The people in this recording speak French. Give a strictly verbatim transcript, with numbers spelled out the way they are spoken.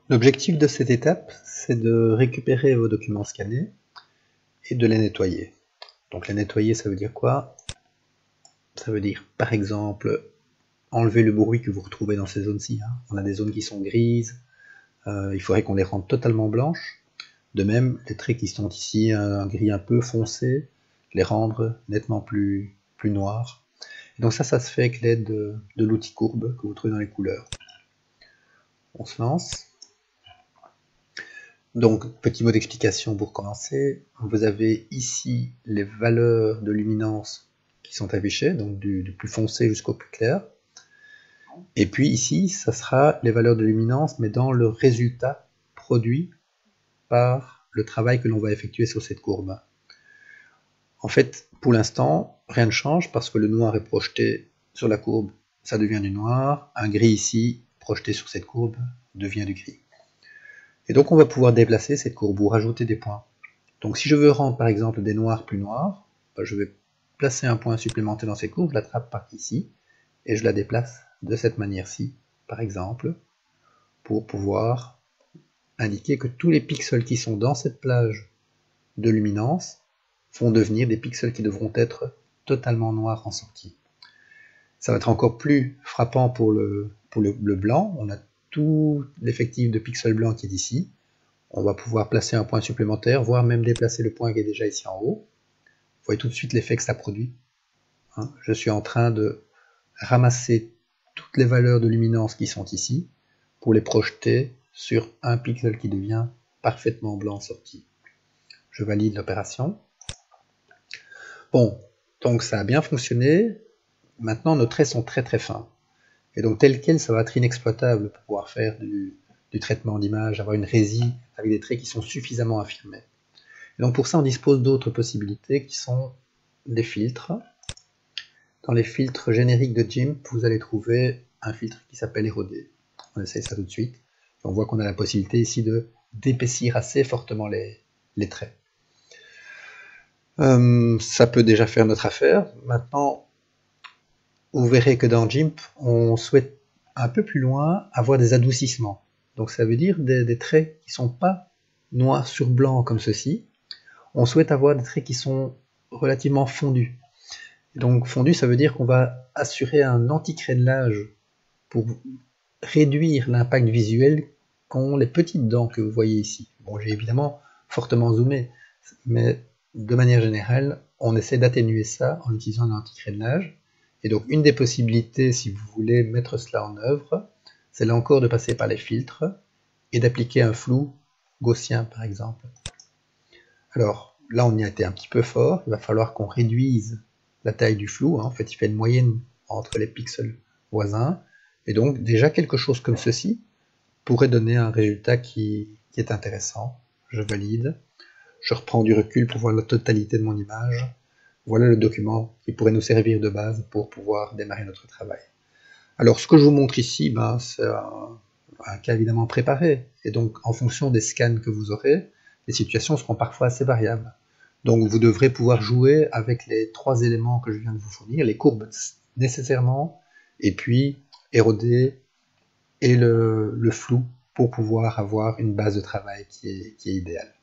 L'objectif de cette étape, c'est de récupérer vos documents scannés et de les nettoyer. Donc les nettoyer, ça veut dire quoi? Ça veut dire, par exemple, enlever le bruit que vous retrouvez dans ces zones-ci. Hein. On a des zones qui sont grises, euh, il faudrait qu'on les rende totalement blanches. De même, les traits qui sont ici, un gris un peu foncé, les rendre nettement plus, plus noirs. Et donc ça, ça se fait avec l'aide de, de l'outil courbe que vous trouvez dans les couleurs. On se lance. Donc, petit mot d'explication pour commencer. Vous avez ici les valeurs de luminance qui sont affichées, donc du, du plus foncé jusqu'au plus clair. Et puis ici, ça sera les valeurs de luminance, mais dans le résultat produit par le travail que l'on va effectuer sur cette courbe. En fait, pour l'instant, rien ne change parce que le noir est projeté sur la courbe, ça devient du noir. Un gris ici, projeté sur cette courbe, devient du gris. Et donc on va pouvoir déplacer cette courbe ou rajouter des points. Donc si je veux rendre par exemple des noirs plus noirs, ben je vais placer un point supplémentaire dans cette courbe, je l'attrape par ici, et je la déplace de cette manière-ci, par exemple, pour pouvoir indiquer que tous les pixels qui sont dans cette plage de luminance vont devenir des pixels qui devront être totalement noirs en sortie. Ça va être encore plus frappant pour le, pour le, le blanc. On a tout l'effectif de pixels blancs qui est ici. On va pouvoir placer un point supplémentaire, voire même déplacer le point qui est déjà ici en haut. Vous voyez tout de suite l'effet que ça produit. Hein, je suis en train de ramasser toutes les valeurs de luminance qui sont ici pour les projeter sur un pixel qui devient parfaitement blanc en sortie. Je valide l'opération. Bon, donc ça a bien fonctionné. Maintenant, nos traits sont très très fins. Et donc tel quel, ça va être inexploitable pour pouvoir faire du, du traitement d'image, avoir une résie avec des traits qui sont suffisamment affirmés. Et donc pour ça, on dispose d'autres possibilités qui sont des filtres. Dans les filtres génériques de GIMP, vous allez trouver un filtre qui s'appelle érodé. On essaye ça tout de suite. Et on voit qu'on a la possibilité ici de d'épaissir assez fortement les, les traits. Euh, ça peut déjà faire notre affaire. Maintenant, vous verrez que dans GIMP, on souhaite un peu plus loin avoir des adoucissements. Donc ça veut dire des, des traits qui ne sont pas noir sur blanc comme ceci. On souhaite avoir des traits qui sont relativement fondus. Et donc fondu, ça veut dire qu'on va assurer un anti-crénelage pour réduire l'impact visuel qu'ont les petites dents que vous voyez ici. Bon, j'ai évidemment fortement zoomé, mais de manière générale, on essaie d'atténuer ça en utilisant un anti-crénelage. Et donc une des possibilités, si vous voulez mettre cela en œuvre, c'est là encore de passer par les filtres et d'appliquer un flou gaussien par exemple. Alors là on y a été un petit peu fort, il va falloir qu'on réduise la taille du flou, hein. En fait il fait une moyenne entre les pixels voisins, et donc déjà quelque chose comme ceci pourrait donner un résultat qui, qui est intéressant. Je valide, je reprends du recul pour voir la totalité de mon image. Voilà le document qui pourrait nous servir de base pour pouvoir démarrer notre travail. Alors ce que je vous montre ici, ben, c'est un, un cas évidemment préparé, et donc en fonction des scans que vous aurez, les situations seront parfois assez variables. Donc vous devrez pouvoir jouer avec les trois éléments que je viens de vous fournir, les courbes nécessairement, et puis éroder et le, le flou pour pouvoir avoir une base de travail qui est, qui est idéale.